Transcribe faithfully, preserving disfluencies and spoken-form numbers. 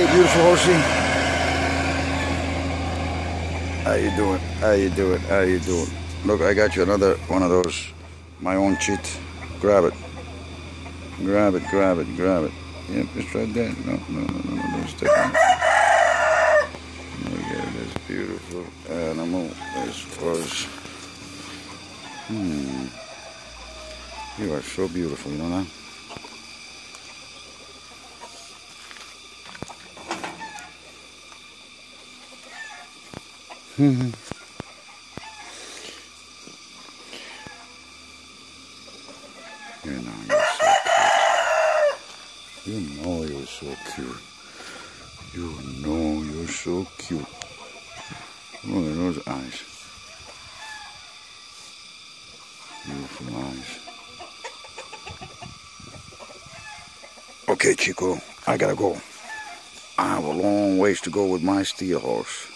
Hey, beautiful horsey. How you doing? How you doing? How you doing? Look, I got you another one of those. My own cheat. Grab it. Grab it, grab it, grab it. Yep, it's right there. No, no, no, no, no, don't step on it. Look at this beautiful animal. This was... Hmm. You are so beautiful, you know that? Hmm. You know you're so cute. You know you're so cute. You know you're so cute. Look at those eyes. Beautiful eyes. Okay, Chico, I gotta go. I have a long ways to go with my steel horse.